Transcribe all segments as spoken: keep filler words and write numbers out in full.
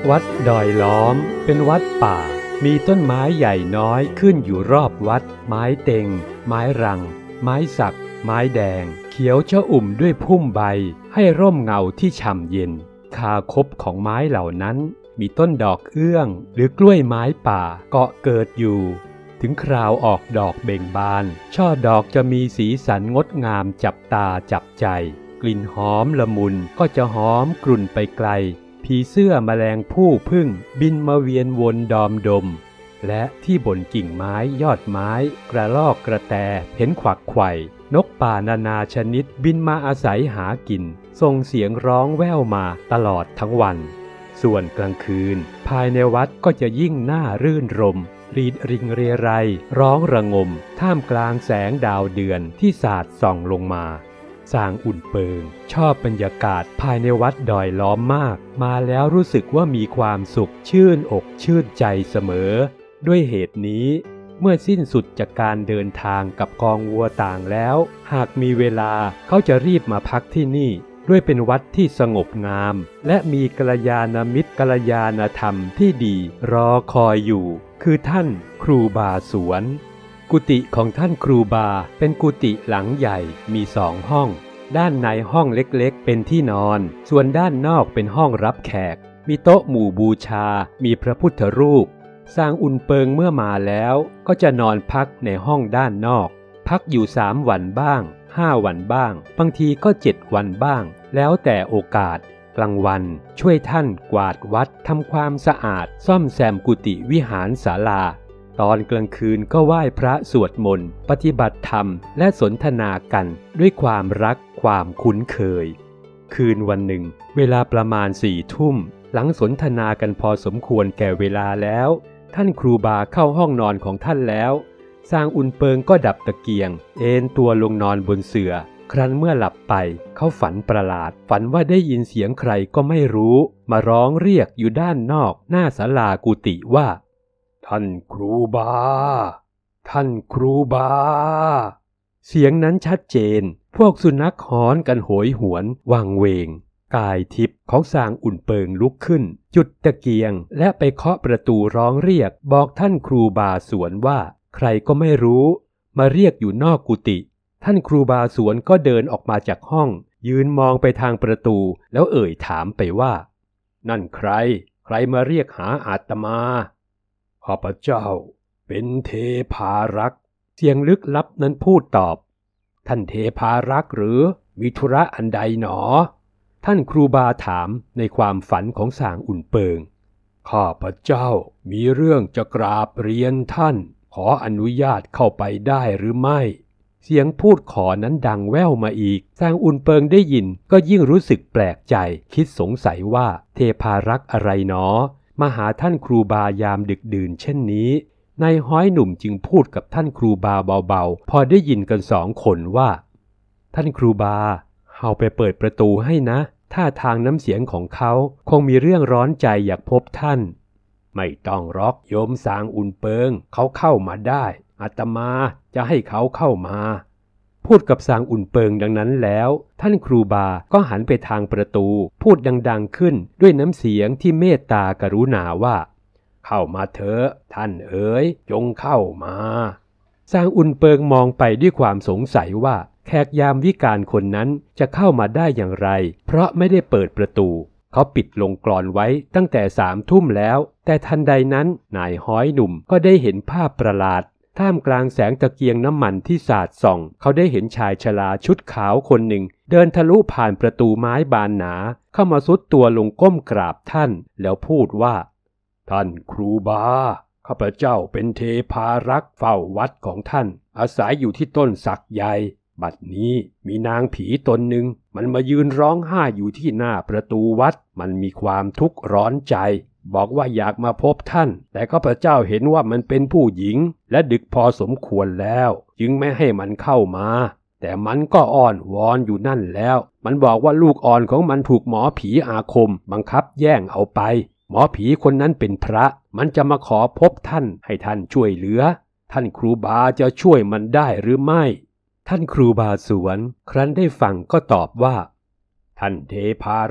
วัดดอยล้อมเป็นวัดป่ามีต้นไม้ใหญ่น้อยขึ้นอยู่รอบวัดไม้เต็งไม้รังไม้สักไม้แดงเขียวชอุ่มด้วยพุ่มใบให้ร่มเงาที่ฉ่ำเย็นคาคบของไม้เหล่านั้นมีต้นดอกเอื้องหรือกล้วยไม้ป่าเกาะเกิดอยู่ถึงคราวออกดอกเบ่งบานช่อดอกจะมีสีสันงดงามจับตาจับใจกลิ่นหอมละมุนก็จะหอมกลุ่นไปไกลผีเสื้อแมลงผู้พึ่งบินมาเวียนวนดอมดมและที่บนกิ่งไม้ยอดไม้กระรอกกระแตเห็นขวักไขว่นกป่านานาชนิดบินมาอาศัยหากินส่งเสียงร้องแว่วมาตลอดทั้งวันส่วนกลางคืนภายในวัดก็จะยิ่งน่ารื่นรมรีดริงเรไรร้องระงมท่ามกลางแสงดาวเดือนที่สาดส่องลงมาสร้างอุ่นเปิงชอบบรรยากาศภายในวัดดอยล้อมมากมาแล้วรู้สึกว่ามีความสุขชื่นอกชื่นใจเสมอด้วยเหตุนี้เมื่อสิ้นสุดจากการเดินทางกับกองวัวต่างแล้วหากมีเวลาเขาจะรีบมาพักที่นี่ด้วยเป็นวัดที่สงบงามและมีกัลยาณมิตรกัลยาณธรรมที่ดีรอคอยอยู่คือท่านครูบาสวนกุฏิของท่านครูบาเป็นกุฏิหลังใหญ่มีสองห้องด้านในห้องเล็กๆเป็นที่นอนส่วนด้านนอกเป็นห้องรับแขกมีโต๊ะหมู่บูชามีพระพุทธรูปสร้างอุ่นเปิงเมื่อมาแล้วก็จะนอนพักในห้องด้านนอกพักอยู่สามวันบ้างห้าวันบ้างบางทีก็เจ็ดวันบ้างแล้วแต่โอกาสกลางวันช่วยท่านกวาดวัดทำความสะอาดซ่อมแซมกุฏิวิหารศาลาตอนกลางคืนก็ไหว้พระสวดมนต์ปฏิบัติธรรมและสนทนากันด้วยความรักความคุ้นเคยคืนวันหนึ่งเวลาประมาณสี่ทุ่มหลังสนทนากันพอสมควรแก่เวลาแล้วท่านครูบาเข้าห้องนอนของท่านแล้วสร้างอุ่นเปิงก็ดับตะเกียงเอนตัวลงนอนบนเสื่อครั้นเมื่อหลับไปเขาฝันประหลาดฝันว่าได้ยินเสียงใครก็ไม่รู้มาร้องเรียกอยู่ด้านนอกหน้าศาลากุฏิว่าท่านครูบาท่านครูบาเสียงนั้นชัดเจนพวกสุนัขหอนกันโหยหวนวังเวงกายทิพย์ของสร้างอุ่นเปิงลุกขึ้นจุดตะเกียงและไปเคาะประตูร้องเรียกบอกท่านครูบาสวนว่าใครก็ไม่รู้มาเรียกอยู่นอกกุฏิท่านครูบาสวนก็เดินออกมาจากห้องยืนมองไปทางประตูแล้วเอ่ยถามไปว่านั่นใครใครมาเรียกหาอาตมาข้าพเจ้าเป็นเทพารักษ์เสียงลึกลับนั้นพูดตอบท่านเทพารักษ์หรือมีธุระอันใดหนอท่านครูบาถามในความฝันของสร้างอุ่นเปิงข้าพเจ้ามีเรื่องจะกราบเรียนท่านขออนุญาตเข้าไปได้หรือไม่เสียงพูดขอนั้นดังแว่วมาอีกสร้างอุ่นเปิงได้ยินก็ยิ่งรู้สึกแปลกใจคิดสงสัยว่าเทพารักษ์อะไรหนอมาหาท่านครูบายามดึกดื่นเช่นนี้นายฮ้อยหนุ่มจึงพูดกับท่านครูบาเบาๆพอได้ยินกันสองคนว่าท่านครูบาเฮาไปเปิดประตูให้นะท่าทางน้ำเสียงของเขาคงมีเรื่องร้อนใจอยากพบท่านไม่ต้องรอกโยมสร้างอุ่นเปิงเขาเข้ามาได้อาตมาจะให้เขาเข้ามาพูดกับสร้างอุ่นเปิงดังนั้นแล้วท่านครูบาก็หันไปทางประตูพูดดังๆขึ้นด้วยน้ำเสียงที่เมตตากรุณาว่าเข้ามาเถอะท่านเอ๋ยจงเข้ามาสร้างอุ่นเปิงมองไปด้วยความสงสัยว่าแขกยามวิกาลคนนั้นจะเข้ามาได้อย่างไรเพราะไม่ได้เปิดประตูเขาปิดลงกลอนไว้ตั้งแต่สามทุ่มแล้วแต่ทันใดนั้นนายฮ้อยหนุ่มก็ได้เห็นภาพประหลาดท่ามกลางแสงตะเกียงน้ำมันที่สาดส่องเขาได้เห็นชายชราชุดขาวคนหนึ่งเดินทะลุผ่านประตูไม้บานหนาเข้ามาซุดตัวลงก้มกราบท่านแล้วพูดว่าท่านครูบาข้าพเจ้าเป็นเทพารักษ์เฝ้าวัดของท่านอาศัยอยู่ที่ต้นสักใหญ่บัดนี้มีนางผีตนหนึ่งมันมายืนร้องไห้อยู่ที่หน้าประตูวัดมันมีความทุกข์ร้อนใจบอกว่าอยากมาพบท่านแต่ข้าพเจ้าเห็นว่ามันเป็นผู้หญิงและดึกพอสมควรแล้วจึงไม่ให้มันเข้ามาแต่มันก็อ้อนวอนอยู่นั่นแล้วมันบอกว่าลูกอ่อนของมันถูกหมอผีอาคมบังคับแย่งเอาไปหมอผีคนนั้นเป็นพระมันจะมาขอพบท่านให้ท่านช่วยเหลือท่านครูบาจะช่วยมันได้หรือไม่ท่านครูบาสวนครั้นได้ฟังก็ตอบว่าท่านเทพารักษ์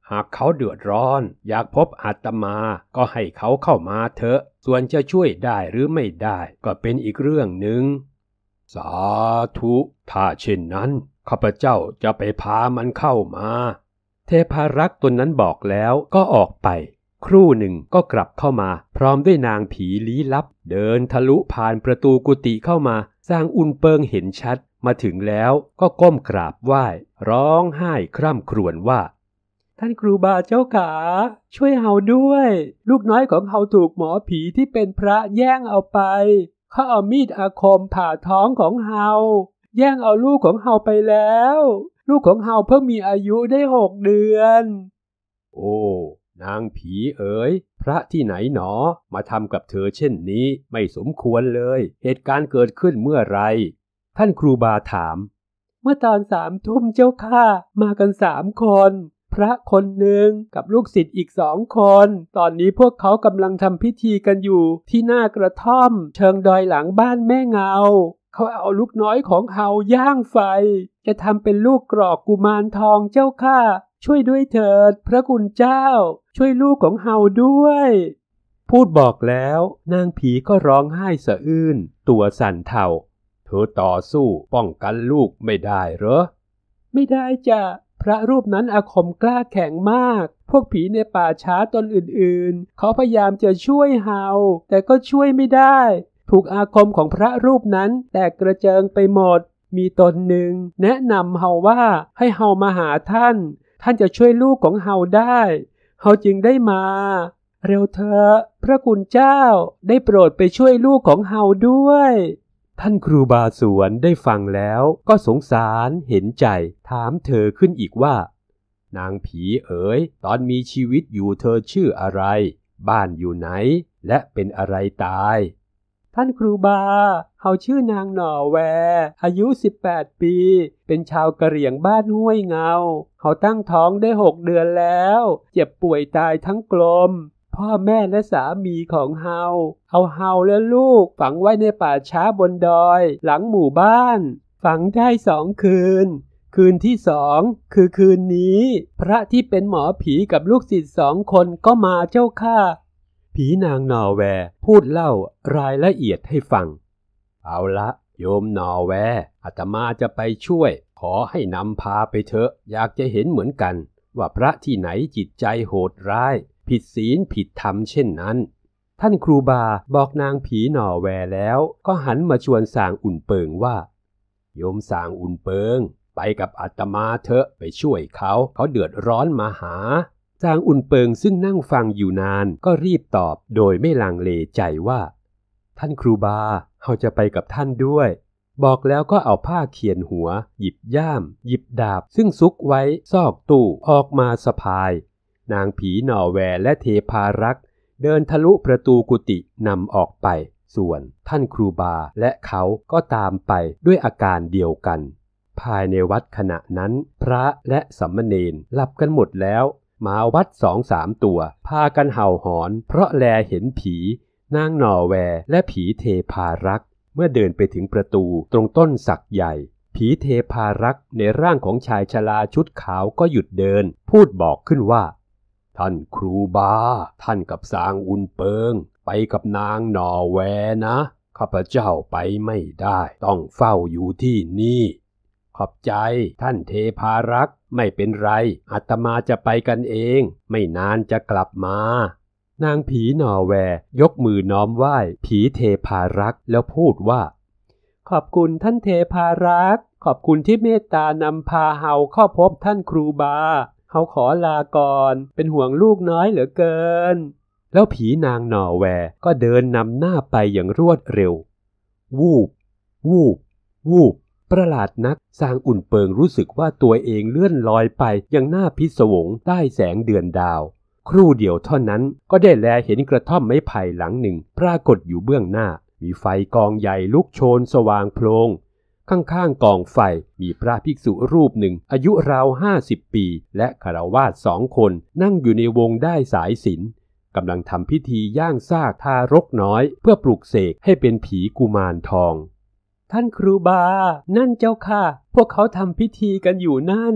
หากเขาเดือดร้อนอยากพบอาตมาก็ให้เขาเข้ามาเถอะส่วนจะช่วยได้หรือไม่ได้ก็เป็นอีกเรื่องหนึ่งสาธุถ้าเช่นนั้นข้าพเจ้าจะไปพามันเข้ามาเทพารักษ์ตนนั้นบอกแล้วก็ออกไปครู่หนึ่งก็กลับเข้ามาพร้อมด้วยนางผีลี้ลับเดินทะลุผ่านประตูกุฏิเข้ามาสร้างอุ่นเปิงเห็นชัดมาถึงแล้วก็ก้มกราบไหว้ร้องไห้คร่ำครวญว่าท่านครูบาเจ้าขาช่วยเฮาด้วยลูกน้อยของเฮาถูกหมอผีที่เป็นพระแย่งเอาไปเขาเอามีดอาคมผ่าท้องของเฮาแย่งเอาลูกของเฮาไปแล้วลูกของเฮาเพิ่งมีอายุได้หกเดือนโอ้นางผีเอ๋ยพระที่ไหนหนอมาทำกับเธอเช่นนี้ไม่สมควรเลยเหตุการณ์เกิดขึ้นเมื่อไรท่านครูบาถามเมื่อตอนสามทุ่มเจ้าค่ะมากันสามคนพระคนหนึ่งกับลูกศิษย์อีกสองคนตอนนี้พวกเขากำลังทำพิธีกันอยู่ที่หน้ากระท่อมเชิงดอยหลังบ้านแม่เงาเขาเอาลูกน้อยของเฮาย่างไฟจะทำเป็นลูกกรอกกุมารทองเจ้าค่ะช่วยด้วยเถิดพระคุณเจ้าช่วยลูกของเฮาด้วยพูดบอกแล้วนางผีก็ร้องไห้สะอื้นตัวสั่นเทาเธอต่อสู้ป้องกันลูกไม่ได้เหรอไม่ได้จ้ะพระรูปนั้นอาคมกล้าแข็งมากพวกผีในป่าช้าตนอื่นๆเขาพยายามจะช่วยเฮาแต่ก็ช่วยไม่ได้ถูกอาคมของพระรูปนั้นแตกกระเจิงไปหมดมีตนหนึ่งแนะนำเฮาว่าให้เฮามาหาท่านท่านจะช่วยลูกของเฮาได้เฮาจึงได้มาเร็วเถอะพระคุณเจ้าได้โปรดไปช่วยลูกของเฮาด้วยท่านครูบาสวนได้ฟังแล้วก็สงสารเห็นใจถามเธอขึ้นอีกว่านางผีเอ๋ยตอนมีชีวิตอยู่เธอชื่ออะไรบ้านอยู่ไหนและเป็นอะไรตายท่านครูบาเฮาชื่อนางหน่อแวอายุสิบแปดปีเป็นชาวกะเหรี่ยงบ้านห้วยเงาเฮาตั้งท้องได้หกเดือนแล้วเจ็บป่วยตายทั้งกลมพ่อแม่และสามีของเฮาเอาเฮาและลูกฝังไว้ในป่าช้าบนดอยหลังหมู่บ้านฝังได้สองคืนคืนที่สองคือคืนนี้พระที่เป็นหมอผีกับลูกศิษย์สองคนก็มาเจ้าค่ะผีนางนอแวพูดเล่ารายละเอียดให้ฟังเอาละโยมนอแวอาตมาจะไปช่วยขอให้นำพาไปเถอะอยากจะเห็นเหมือนกันว่าพระที่ไหนจิตใจโหดร้ายผิดศีลผิดธรรมเช่นนั้นท่านครูบาบอกนางผีหน่อแวแล้วก็หันมาชวนสางอุ่นเปิงว่าโยมสางอุ่นเปิงไปกับอาตมาเถอะไปช่วยเขาเขาเดือดร้อนมาหาสางอุ่นเปิงซึ่งนั่งฟังอยู่นานก็รีบตอบโดยไม่ลังเลใจว่าท่านครูบาเขาจะไปกับท่านด้วยบอกแล้วก็เอาผ้าเขียนหัวหยิบย่ามหยิบดาบซึ่งซุกไว้ซอกตู้ออกมาสะพายนางผีหน่อแวและเทพารักษ์เดินทะลุประตูกุฏินำออกไปส่วนท่านครูบาและเขาก็ตามไปด้วยอาการเดียวกันภายในวัดขณะนั้นพระและสามเณรหลับกันหมดแล้วหมาวัดสองสามตัวพากันเห่าหอนเพราะแลเห็นผีนางหน่อแวและผีเทพารักษ์เมื่อเดินไปถึงประตูตรงต้นสักใหญ่ผีเทพารักษ์ในร่างของชายชราชุดขาวก็หยุดเดินพูดบอกขึ้นว่าท่านครูบาท่านกับสางอุ่นเปิงไปกับนางหน่อแวนะข้าพเจ้าไปไม่ได้ต้องเฝ้าอยู่ที่นี่ขอบใจท่านเทพารักษ์ไม่เป็นไรอาตมาจะไปกันเองไม่นานจะกลับมานางผีหน่อแวยกมือน้อมไหว้ผีเทพารักษ์แล้วพูดว่าขอบคุณท่านเทพารักษ์ขอบคุณที่เมตตานำพาเฮาเข้าพบท่านครูบาเฮาขอลาก่อนเป็นห่วงลูกน้อยเหลือเกินแล้วผีนางหน่อแวก็เดินนำหน้าไปอย่างรวดเร็ววูบวูบวูบประหลาดนักสางอุ่นเปิงรู้สึกว่าตัวเองเลื่อนลอยไปยังหน้าพิศวงใต้แสงเดือนดาวครู่เดียวเท่านั้นก็ได้แลเห็นกระท่อมไม้ไผ่หลังหนึ่งปรากฏอยู่เบื้องหน้ามีไฟกองใหญ่ลุกโชนสว่างโพลงข้างๆกองไฟมีพระภิกษุรูปหนึ่งอายุราวห้าสิบปีและฆราวาสสองคนนั่งอยู่ในวงด้ายสายสิญจน์กำลังทำพิธีย่างซากทารกน้อยเพื่อปลุกเสกให้เป็นผีกุมารทองท่านครูบานั่นเจ้าค่ะพวกเขาทำพิธีกันอยู่นั่น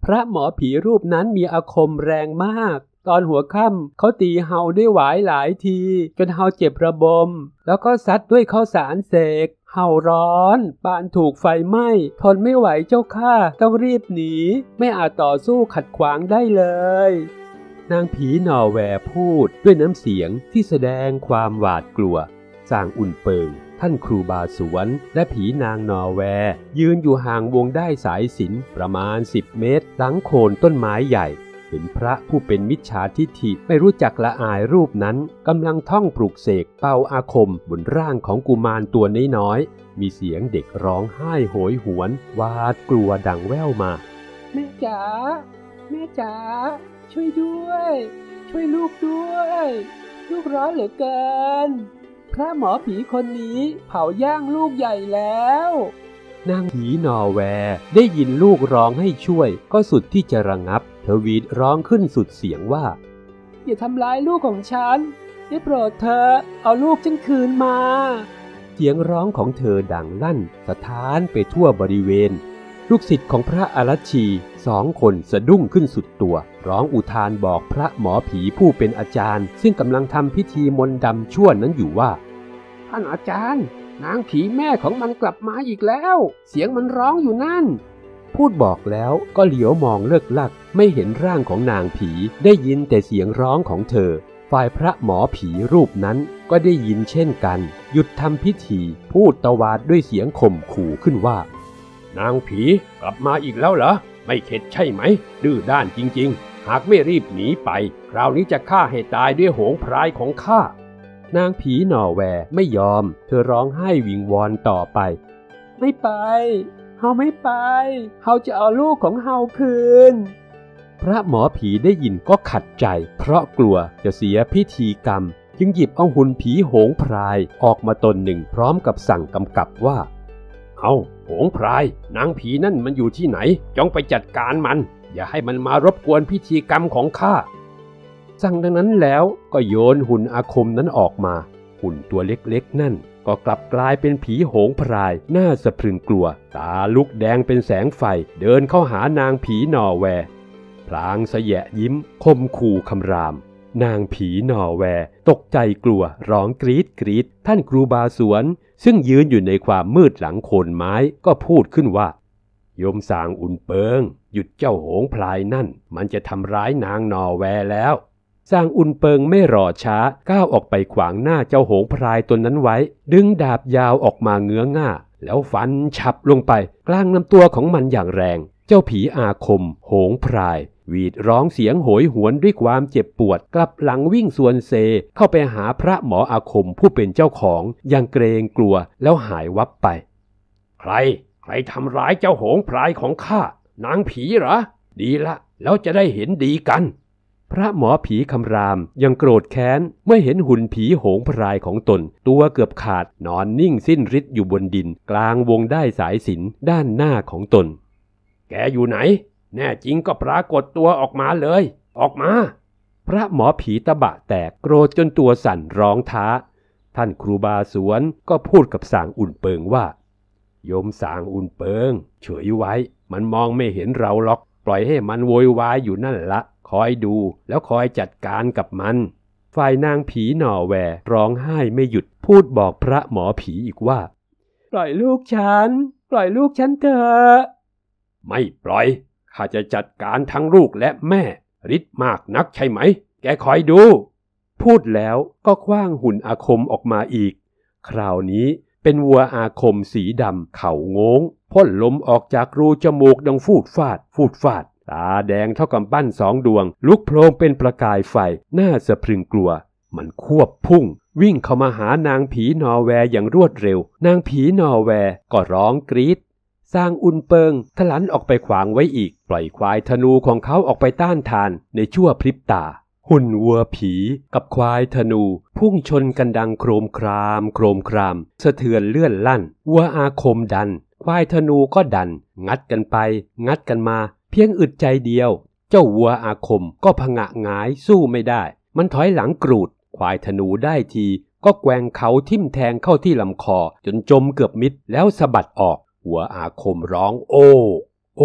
พระหมอผีรูปนั้นมีอาคมแรงมากตอนหัวค่ำเขาตีเฮาด้วยหวายหลายทีจนเฮาเจ็บระบมแล้วก็ซัดด้วยข้าวสารเสกเฮาร้อนปานถูกไฟไหม้ทนไม่ไหวเจ้าข้าต้องรีบหนีไม่อาจต่อสู้ขัดขวางได้เลยนางผีนอร์แวร์พูดด้วยน้ำเสียงที่แสดงความหวาดกลัวสร้างอุ่นเปิงท่านครูบาสวนและผีนางนอร์แวร์ยืนอยู่ห่างวงได้สายสิญจน์ประมาณสิบเมตรหลังโคนต้นไม้ใหญ่เห็นพระผู้เป็นมิจฉาทิฐิไม่รู้จักละอายรูปนั้นกำลังท่องปลุกเสกเป่าอาคมบนร่างของกุมารตัวน้อยๆมีเสียงเด็กร้องไห้โหยหวนหวาดกลัวดังแว่วมาแม่จ๋าแม่จ๋าช่วยด้วยช่วยลูกด้วยลูกร้อนเหลือเกินพระหมอผีคนนี้เผาย่างลูกใหญ่แล้วนางผีนอร์แวร์ได้ยินลูกร้องให้ช่วยก็สุดที่จะระงับเธอหวีดร้องขึ้นสุดเสียงว่าอย่าทำร้ายลูกของฉันได้โปรดเธอเอาลูกฉันคืนมาเสียงร้องของเธอดังลั่นสะท้านไปทั่วบริเวณลูกศิษย์ของพระอรัชชีสองคนสะดุ้งขึ้นสุดตัวร้องอุทานบอกพระหมอผีผู้เป็นอาจารย์ซึ่งกำลังทำพิธีมนต์ดำชั่วนั้นอยู่ว่าท่านอาจารย์นางผีแม่ของมันกลับมาอีกแล้วเสียงมันร้องอยู่นั่นพูดบอกแล้วก็เหลียวมองเลิกลักไม่เห็นร่างของนางผีได้ยินแต่เสียงร้องของเธอฝ่ายพระหมอผีรูปนั้นก็ได้ยินเช่นกันหยุดทำพิธีพูดตวาดด้วยเสียงข่มขู่ขึ้นว่านางผีกลับมาอีกแล้วเหรอไม่เข็ดใช่ไหมดื้อด้านจริงๆหากไม่รีบหนีไปคราวนี้จะฆ่าให้ตายด้วยโหงพรายของข้านางผีนอร์แวร์ไม่ยอมเธอร้องไห้วิงวอนต่อไปไม่ไปเฮาไม่ไปเฮาจะเอาลูกของเฮาคืนพระหมอผีได้ยินก็ขัดใจเพราะกลัวจะเสียพิธีกรรมจึงหยิบเอาหุ่นผีโหงพรายออกมาตนหนึ่งพร้อมกับสั่งกำกับว่าเอาโหงพรายนางผีนั่นมันอยู่ที่ไหนจงไปจัดการมันอย่าให้มันมารบกวนพิธีกรรมของข้าสั่งดังนั้นแล้วก็โยนหุ่นอาคมนั้นออกมาหุ่นตัวเล็กๆนั่นก็กลับกลายเป็นผีโหงพรายหน้าสะพรึงกลัวตาลุกแดงเป็นแสงไฟเดินเข้าหานางผีนอร์แวร์พลางสะแยะยิ้มคมขู่คำรามนางผีนอร์แวร์ตกใจกลัวร้องกรีดกรีดท่านครูบาสวนซึ่งยืนอยู่ในความมืดหลังโคนไม้ก็พูดขึ้นว่าโยมสางอุ่นเปิงหยุดเจ้าโหงพลายนั่นมันจะทำร้ายนางนอร์แวร์แล้วสร้างอุ่นเปิงไม่รอช้าก้าวออกไปขวางหน้าเจ้าโหงพรายตนนั้นไว้ดึงดาบยาวออกมาเงื้อง่าแล้วฟันฉับลงไปกลางลำตัวของมันอย่างแรงเจ้าผีอาคมโหงพรายหวีดร้องเสียงโหยหวนด้วยความเจ็บปวดกลับหลังวิ่งสวนเซเข้าไปหาพระหมออาคมผู้เป็นเจ้าของอย่างเกรงกลัวแล้วหายวับไปใครใครทำร้ายเจ้าโหงพรายของข้านางผีเหรอดีละแล้วจะได้เห็นดีกันพระหมอผีคำรามยังโกรธแค้นเมื่อเห็นหุ่นผีโหงพรายของตนตัวเกือบขาดนอนนิ่งสิ้นฤทธิ์อยู่บนดินกลางวงได้สายสิญจน์ด้านหน้าของตนแกอยู่ไหนแน่จริงก็ปรากฏตัวออกมาเลยออกมาพระหมอผีตะบะแตกโกรธจนตัวสั่นร้องท้าท่านครูบาสวนก็พูดกับสางอุ่นเปิงว่าโยมสางอุ่นเปิงเฉยไว้มันมองไม่เห็นเราหรอกปล่อยให้มันโวยวายอยู่นั่นละคอยดูแล้วคอยจัดการกับมันฝ่ายนางผีนอร์แวร์ร้องไห้ไม่หยุดพูดบอกพระหมอผีอีกว่าปล่อยลูกฉันปล่อยลูกฉันเถอะไม่ปล่อยข้าจะจัดการทั้งลูกและแม่ฤทธิ์มากนักใช่ไหมแกคอยดูพูดแล้วก็คว้างหุ่นอาคมออกมาอีกคราวนี้เป็นวัวอาคมสีดำเข่าโง้งพ่นลมออกจากรูจมูกดังฟูดฟาดฟูดฟาดตาแดงเท่ากับปั้นสองดวงลุกโพลงเป็นประกายไฟหน้าสะพรึงกลัวมันควบพุ่งวิ่งเข้ามาหานางผีนอร์แวร์อย่างรวดเร็วนางผีนอร์แวร์ก็ร้องกรี๊ดสร้างอุ่นเปิงทะลันออกไปขวางไว้อีกปล่อยควายธนูของเขาออกไปต้านทานในชั่วพริบตาหุ่นวัวผีกับควายธนูพุ่งชนกันดังโครมครามโครมครามสะเทือนเลื่อนลั่นวัวอาคมดันควายธนูก็ดันงัดกันไปงัดกันมาเพียงอึดใจเดียวเจ้าวัวอาคมก็ผงะหงายสู้ไม่ได้มันถอยหลังกรูดควายธนูได้ทีก็แกว่งเขาทิ่มแทงเข้าที่ลำคอจนจมเกือบมิดแล้วสะบัดออกวัวอาคมร้องโอ้โอ้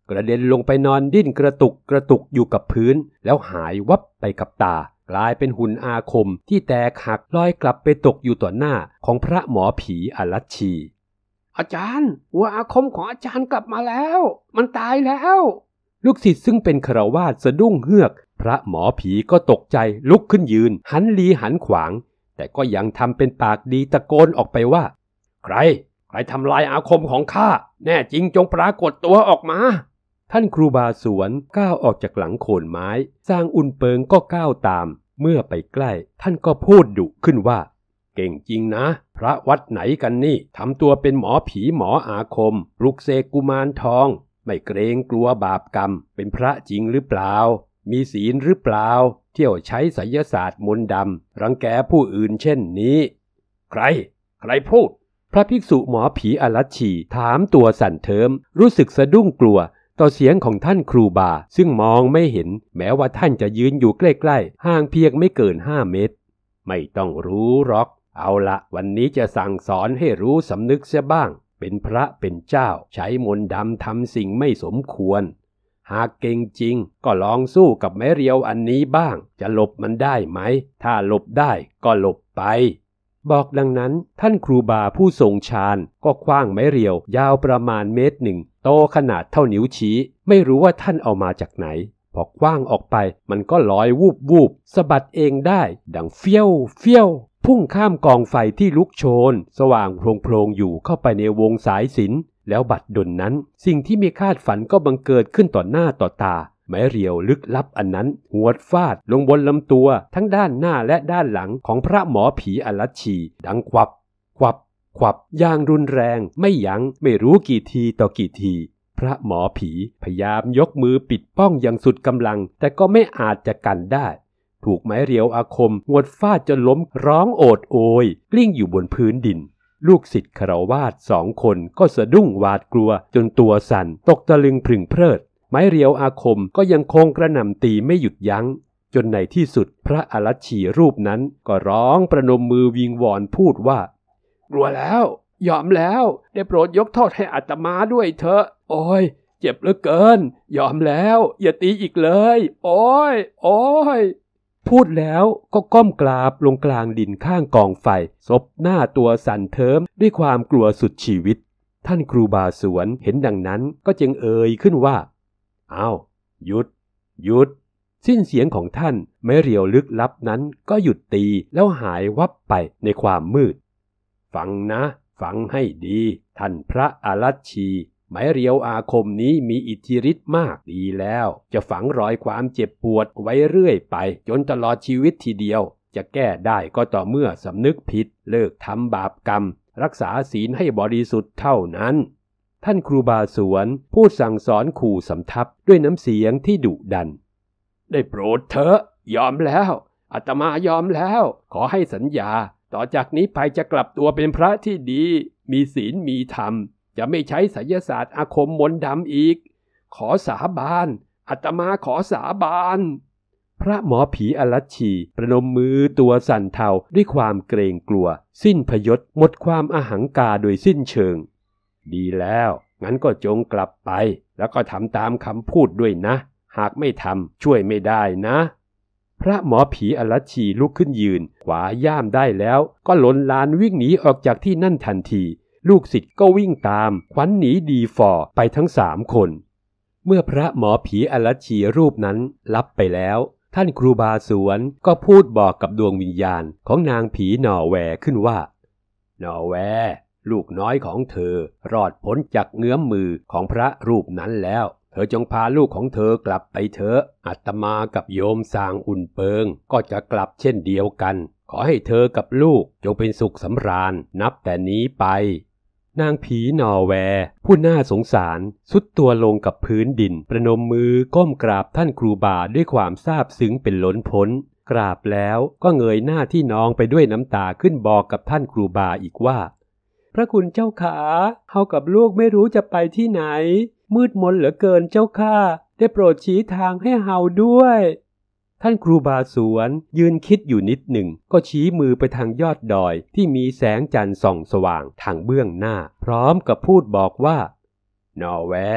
กระเด็นลงไปนอนดิ้นกระตุกกระตุกอยู่กับพื้นแล้วหายวับไปกับตากลายเป็นหุ่นอาคมที่แตกหักลอยกลับไปตกอยู่ต่อหน้าของพระหมอผีอรัชชีอาจารย์หัวอาคมของอาจารย์กลับมาแล้วมันตายแล้วลูกศิษย์ซึ่งเป็นฆราวาสสะดุ้งเฮือกพระหมอผีก็ตกใจลุกขึ้นยืนหันลีหันขวางแต่ก็ยังทำเป็นปากดีตะโกนออกไปว่าใครใครทำลายอาคมของข้าแน่จริงจงปรากฏตัวออกมาท่านครูบาสวนก้าวออกจากหลังโคนไม้สร้างอุ่นเปิงก็ก้าวตามเมื่อไปใกล้ท่านก็พูดดุขึ้นว่าเก่งจริงนะพระวัดไหนกันนี่ทำตัวเป็นหมอผีหมออาคมปลุกเสกกุมารทองไม่เกรงกลัวบาปกรรมเป็นพระจริงหรือเปล่ามีศีลหรือเปล่าเที่ยวใช้ไสยศาสตร์มนต์ดำรังแกผู้อื่นเช่นนี้ใครใครพูดพระภิกษุหมอผีอรัชชีถามตัวสั่นเทิมรู้สึกสะดุ้งกลัวต่อเสียงของท่านครูบาซึ่งมองไม่เห็นแม้ว่าท่านจะยืนอยู่ใกล้ๆห่างเพียงไม่เกินห้าเมตรไม่ต้องรู้หรอกเอาละวันนี้จะสั่งสอนให้รู้สำนึกเสียบ้างเป็นพระเป็นเจ้าใช้มนต์ดำทำสิ่งไม่สมควรหากเก่งจริงก็ลองสู้กับไม้เรียวอันนี้บ้างจะหลบมันได้ไหมถ้าหลบได้ก็หลบไปบอกดังนั้นท่านครูบาผู้ทรงฌานก็คว้างไม้เรียวยาวประมาณเมตรหนึ่งโตขนาดเท่านิ้วชี้ไม่รู้ว่าท่านเอามาจากไหนพอคว้างออกไปมันก็ลอยวูบวูบสะบัดเองได้ดังเฟี้ยวเฟี้ยวพุ่งข้ามกองไฟที่ลุกโชนสว่างโพลงๆอยู่เข้าไปในวงสายสิญจน์แล้วบัดดลนั้นสิ่งที่ไม่คาดฝันก็บังเกิดขึ้นต่อหน้าต่อตาไม้เรียวลึกลับอันนั้นหวดฟาดลงบนลำตัวทั้งด้านหน้าและด้านหลังของพระหมอผีอรัชชีดังควับควับควับอย่างรุนแรงไม่ยั้งไม่รู้กี่ทีต่อกี่ทีพระหมอผีพยายามยกมือปิดป้องอย่างสุดกำลังแต่ก็ไม่อาจจะกันได้ถูกไม้เรียวอาคมหวดฟาดจนล้มร้องโอดโอยกลิ้งอยู่บนพื้นดินลูกศิษย์ฆราวาสสองคนก็สะดุ้งหวาดกลัวจนตัวสั่นตกตะลึงพรึงเพริดไม้เรียวอาคมก็ยังคงกระหน่ำตีไม่หยุดยั้งจนในที่สุดพระอรัชชีรูปนั้นก็ร้องประนมมือวิงวอนพูดว่ากลัวแล้วยอมแล้วได้โปรดยกโทษให้อาตมาด้วยเถอะโอ้ยเจ็บเหลือเกินยอมแล้วอย่าตีอีกเลยโอ้ยโอ้ยพูดแล้วก็ก้มกราบลงกลางดินข้างกองไฟซบหน้าตัวสั่นเทิมด้วยความกลัวสุดชีวิตท่านครูบาสวนเห็นดังนั้นก็จึงเอ่ยขึ้นว่าอ้าวหยุดหยุดสิ้นเสียงของท่านไม้เรียวลึกลับนั้นก็หยุดตีแล้วหายวับไปในความมืดฟังนะฟังให้ดีท่านพระอรัชชีไม้เรียวอาคมนี้มีอิทธิฤทธิ์มากดีแล้วจะฝังรอยความเจ็บปวดไว้เรื่อยไปจนตลอดชีวิตทีเดียวจะแก้ได้ก็ต่อเมื่อสำนึกผิดเลิกทำบาปกรรมรักษาศีลให้บริสุทธิ์เท่านั้นท่านครูบาสวนพูดสั่งสอนขู่สำทับด้วยน้ำเสียงที่ดุดันได้โปรดเถอะยอมแล้วอาตมายอมแล้วขอให้สัญญาต่อจากนี้ไปจะกลับตัวเป็นพระที่ดีมีศีลมีธรรมจะไม่ใช้ไสยศาสตร์อาคมมนต์ดำอีกขอสาบานอาตมาขอสาบานพระหมอผีอรัชชีประนมมือตัวสั่นเทาด้วยความเกรงกลัวสิ้นพยศหมดความอหังการโดยสิ้นเชิงดีแล้วงั้นก็จงกลับไปแล้วก็ทำตามคำพูดด้วยนะหากไม่ทำช่วยไม่ได้นะพระหมอผีอรัชชีลุกขึ้นยืนขวาย่ามได้แล้วก็หล่นลานวิ่งหนีออกจากที่นั่นทันทีลูกศิษย์ก็วิ่งตามขวัญหนีดีฟอไปทั้งสามคนเมื่อพระหมอผีอรัชชีรูปนั้นลับไปแล้วท่านครูบาสวนก็พูดบอกกับดวงวิญญาณของนางผีหน่อแวขึ้นว่าหน่อแวลูกน้อยของเธอรอดพ้นจากเงื้อมมือของพระรูปนั้นแล้วเธอจงพาลูกของเธอกลับไปเถอะอาตมากับโยมสางอุ่นเปิงก็จะกลับเช่นเดียวกันขอให้เธอกับลูกจงเป็นสุขสำราญนับแต่นี้ไปนางผีนอร์แวร์ผู้น่าสงสารสุดตัวลงกับพื้นดินประนมมือก้มกราบท่านครูบาด้วยความซาบซึ้งเป็นล้นพ้นกราบแล้วก็เงยหน้าที่นองไปด้วยน้ำตาขึ้นบอกกับท่านครูบาอีกว่าพระคุณเจ้าขาเฮากับลูกไม่รู้จะไปที่ไหนมืดมนเหลือเกินเจ้าข้าได้โปรดชี้ทางให้เฮาด้วยท่านครูบาสวนยืนคิดอยู่นิดหนึ่งก็ชี้มือไปทางยอดดอยที่มีแสงจันทร์ส่องสว่างทางเบื้องหน้าพร้อมกับพูดบอกว่านอร์แวร์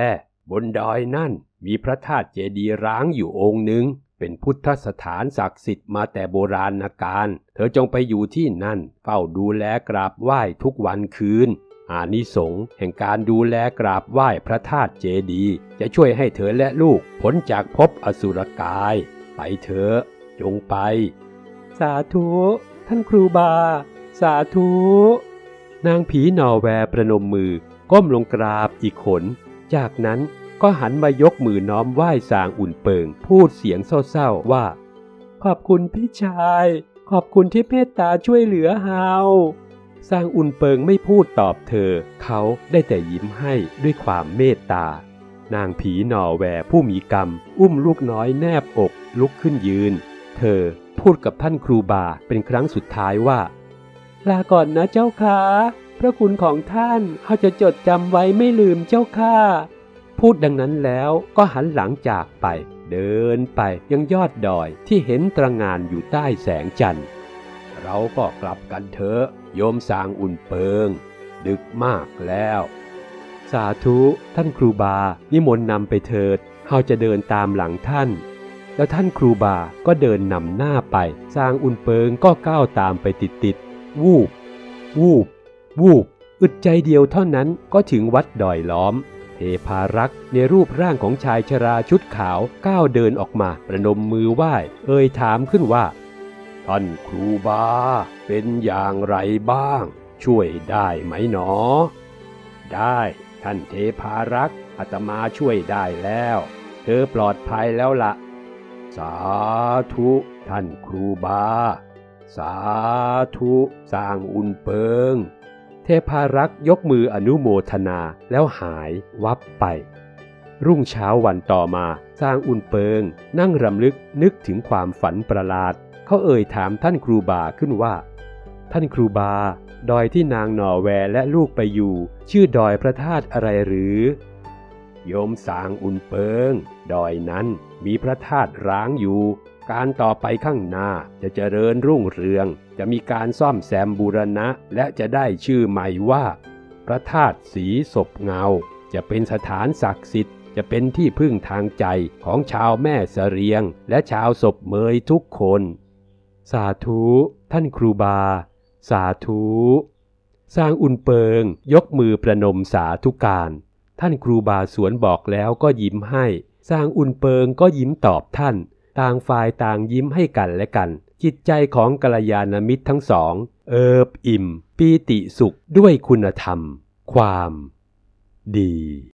บนดอยนั่นมีพระธาตุเจดีย์ร้างอยู่องค์หนึ่งเป็นพุทธสถานศักดิ์สิทธิ์มาแต่โบราณกาลเธอจงไปอยู่ที่นั่นเฝ้าดูแลกราบไหว้ทุกวันคืนอานิสงส์แห่งการดูแลกราบไหว้พระธาตุเจดีย์จะช่วยให้เธอและลูกพ้นจากภพอสุรกายไปเถอะจงไปสาธุท่านครูบาสาธุนางผีนอแวประนมมือก้มลงกราบอีกขนจากนั้นก็หันมายกมือน้อมไหว้สางอุ่นเปิงพูดเสียงเศร้าๆว่าขอบคุณพี่ชายขอบคุณที่เมตตาช่วยเหลือเฮาสางอุ่นเปิงไม่พูดตอบเธอเขาได้แต่ยิ้มให้ด้วยความเมตตานางผีนอแวผู้มีกรรมอุ้มลูกน้อยแนบอกลุกขึ้นยืนเธอพูดกับท่านครูบาเป็นครั้งสุดท้ายว่าลาก่อนนะเจ้าค่ะพระคุณของท่านเขาจะจดจำไว้ไม่ลืมเจ้าค่ะพูดดังนั้นแล้วก็หันหลังจากไปเดินไปยังยอดดอยที่เห็นตระหง่านอยู่ใต้แสงจันทร์เราก็กลับกันเถอะโยมสางอุ่นเปิงดึกมากแล้วสาธุท่านครูบานิมนต์นำไปเถิดเขาจะเดินตามหลังท่านแล้วท่านครูบาก็เดินนำหน้าไปสางอุ่นเปิงก็ก้าวตามไปติดๆวูบวูบวูบอึดใจเดียวเท่านั้นก็ถึงวัดดอยล้อมเทพารักษ์ในรูปร่างของชายชราชุดขาวก้าวเดินออกมาประนมมือไหว้เอ่ยถามขึ้นว่าท่านครูบาเป็นอย่างไรบ้างช่วยได้ไหมหนอได้ท่านเทพารักษ์อาตมาช่วยได้แล้วเธอปลอดภัยแล้วละ สาธุท่านครูบาสาธุสร้างอุ่นเปิงเทพารักษ์ยกมืออนุโมทนาแล้วหายวับไปรุ่งเช้าวันต่อมาสร้างอุ่นเปิงนั่งรำลึกนึกถึงความฝันประหลาดเขาเอ่ยถามท่านครูบาขึ้นว่าท่านครูบาดอยที่นางหน่อแวและลูกไปอยู่ชื่อดอยพระธาตุอะไรหรือโยมสางอุ่นเปิงดอยนั้นมีพระธาตุร้างอยู่การต่อไปข้างหน้าจะเจริญรุ่งเรืองจะมีการซ่อมแซมบูรณะและจะได้ชื่อใหม่ว่าพระธาตุสีศพเงาจะเป็นสถานศักดิ์สิทธิ์จะเป็นที่พึ่งทางใจของชาวแม่เสรียงและชาวศพเมยทุกคนสาธุท่านครูบาสาธุสร้างอุ่นเปิงยกมือประนมสาธุการท่านครูบาสวนบอกแล้วก็ยิ้มให้สร้างอุ่นเปิงก็ยิ้มตอบท่านต่างฝ่ายต่างยิ้มให้กันและกันจิตใจของกัลยาณมิตรทั้งสองเอิบอิ่มปีติสุขด้วยคุณธรรมความดี